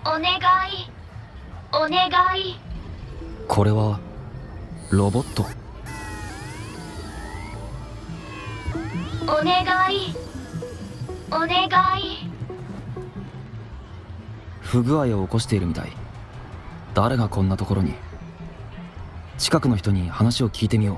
お願い、お願い。 これはロボット？ お願い、お願い。 不具合を起こしているみたい。誰がこんなところに？近くの人に話を聞いてみよう。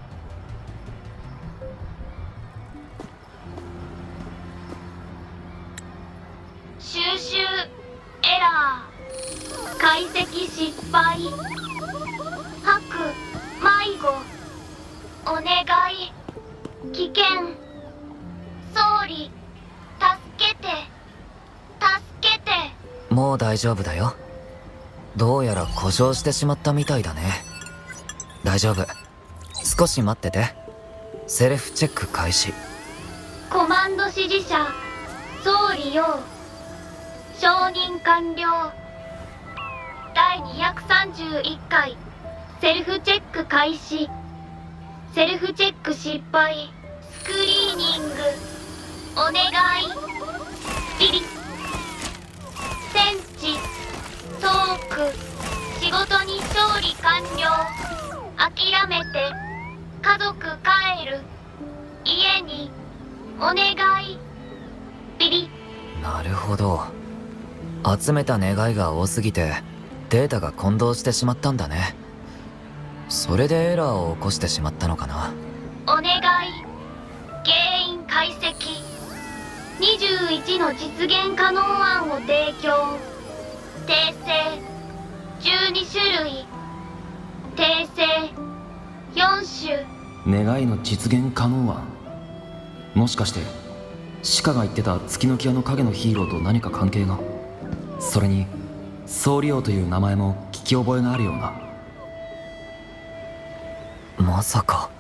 収集エラー、解析失敗、吐く迷子、お願い、危険、総理、助けて、助けて。 もう大丈夫だよ。どうやら故障してしまったみたいだね。大丈夫、少し待ってて。セルフチェック開始。 コマンド指示者、総理よ。承認完了。第231回セルフチェック開始。セルフチェック失敗。スクリーニングお願い。ビリ戦地トーク仕事に勝利完了。諦めて家族帰る。家にお願い。ビリ。 なるほど、集めた願いが多すぎてデータが混同してしまったんだね。それでエラーを起こしてしまったのかな。 お願い。原因解析。21の実現可能案を提供。訂正12種類。訂正4種。 願いの実現可能案。もしかして鹿が言ってた月の際の影のヒーローと何か関係が？それに総理王という名前も聞き覚えがあるような。 まさか。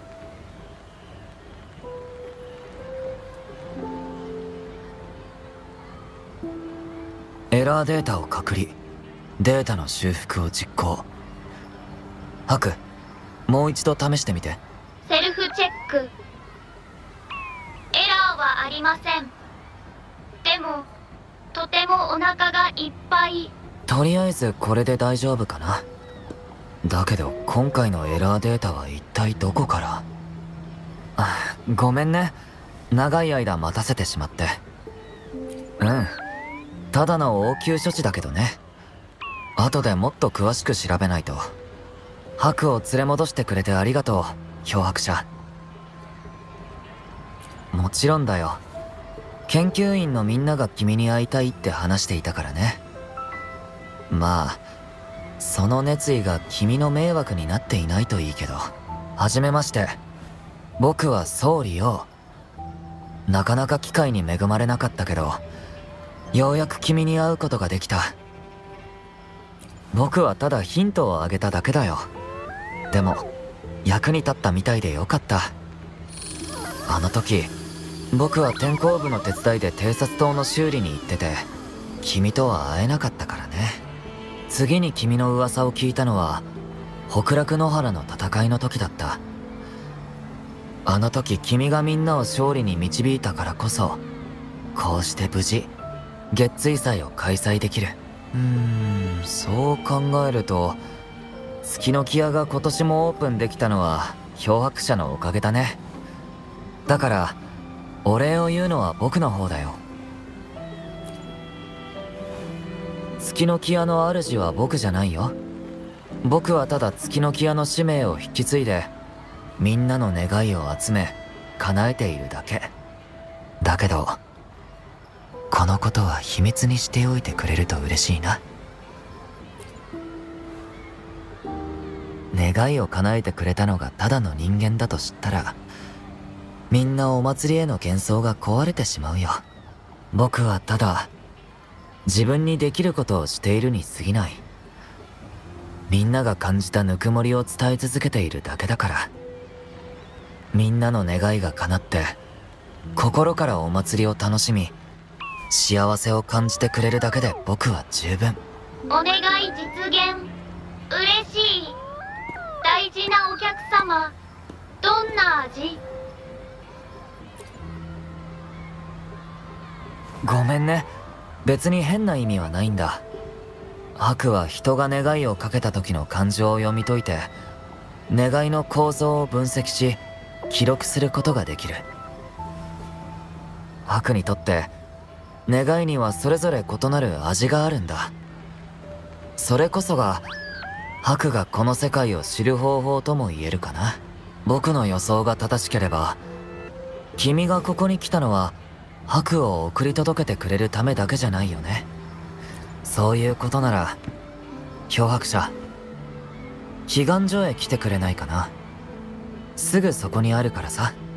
エラーデータを隔離、データの修復を実行。ハク、もう一度試してみて。 セルフチェック。エラーはありません。でもとてもお腹がいっぱい。 とりあえずこれで大丈夫かな。だけど今回のエラーデータは一体どこから。ごめんね、長い間待たせてしまって。ただの応急処置だけどね。後でもっと詳しく調べないと。ハクを連れ戻してくれてありがとう、漂白者。もちろんだよ。研究員のみんなが君に会いたいって話していたからね。まあその熱意が君の迷惑になっていないといいけど。はじめまして、僕は総理よ。なかなか機会に恵まれなかったけど、ようやく君に会うことができた。僕はただヒントをあげただけだよ。でも役に立ったみたいでよかった。あの時僕は天候部の手伝いで偵察塔の修理に行ってて、君とは会えなかったからね。次に君の噂を聞いたのは北楽野原の戦いの時だった。あの時君がみんなを勝利に導いたからこそ、こうして無事月椎祭を開催できる。そう考えると月の際が今年もオープンできたのは漂白者のおかげだね。だからお礼を言うのは僕の方だよ。月の際の主は僕じゃないよ。僕はただ月の際の使命を引き継いでみんなの願いを集め叶えているだけだけど、このことは秘密にしておいてくれると嬉しいな。願いを叶えてくれたのがただの人間だと知ったら、みんなお祭りへの幻想が壊れてしまうよ。僕はただ自分にできることをしているに過ぎない。みんなが感じたぬくもりを伝え続けているだけだから。みんなの願いが叶って心からお祭りを楽しみ幸せを感じてくれるだけで僕は十分。 お願い実現。嬉しい。大事なお客様、どんな味？ ごめんね、別に変な意味はないんだ。 白は人が願いをかけた時の感情を読み解いて、願いの構造を分析し記録することができる。白にとって願いにはそれぞれ異なる味があるんだ。それこそが白がこの世界を知る方法とも言えるかな。僕の予想が正しければ、君がここに来たのは白を送り届けてくれるためだけじゃないよね。そういうことなら漂白者、彼岸所へ来てくれないかな。すぐそこにあるからさ。